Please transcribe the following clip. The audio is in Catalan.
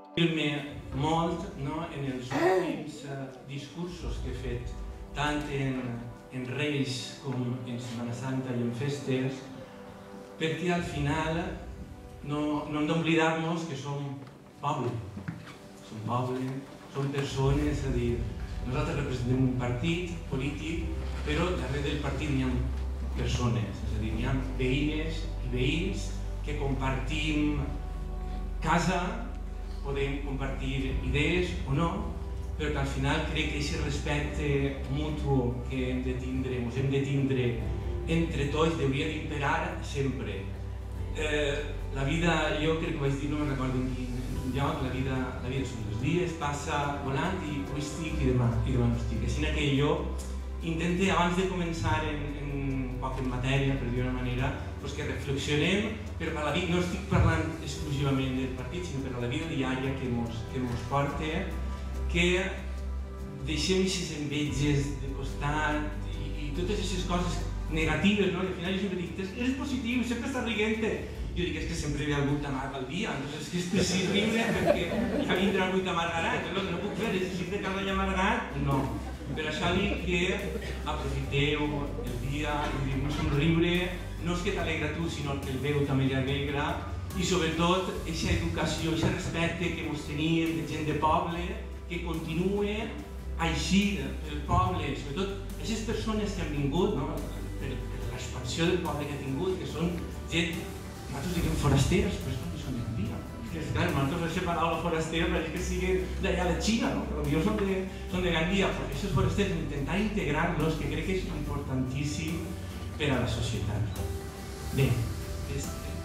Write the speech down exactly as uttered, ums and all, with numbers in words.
Dir-me molt en els últims discursos que he fet, tant en Reis com en Setmana Santa i en festes, perquè al final no hem d'oblidar-nos que som poble. Som poble, som persones, és a dir, nosaltres representem un partit polític, però darrere del partit hi ha persones, és a dir, hi ha veïnes i veïns que compartim casa, podem compartir idees o no, però que al final crec que aquest respecte mutu que hem de tindre, ens hem de tindre entre tots, hauria d'imperar sempre. La vida, jo crec que ho vaig dir, no me'n recordo en quin lloc, la vida són dos dies, passa volant i avui estic i demà no estic. Així que jo intento, abans de començar en poc en matèria, per dir d'una manera, que reflexionem, però per la vida, no estic parlant exclusivament del partit, sinó per la vida diària que ens porta, que deixem aquestes enveges de costat i totes aquestes coses negatives, no? I al final jo sempre dic, és positiu, sempre està riguent. Jo dic, és que sempre ve algú t'amarga al dia, és que és precisit riure perquè ja vindrà algú t'amargarà, el que no puc fer és si de cada dia amargat, no. Per això dic que aprofiteu el dia, un somriure, no és que t'alegra tu, sinó que el veu també l'alegra, i sobretot aquesta educació, aquest respecte que ens teníem de gent de poble, que continua així pel poble, sobretot aquestes persones que han vingut, per l'expansió del poble que ha tingut, que són gent, nosaltres diguem forasters, però és com que són de Gandia. Clar, nosaltres aquesta paraula foraster pareix que siguin d'allà a la Xina, però potser són de Gandia. Aquests forasters, intentar integrar-los, que crec que és importantíssim per a la societat. Bé,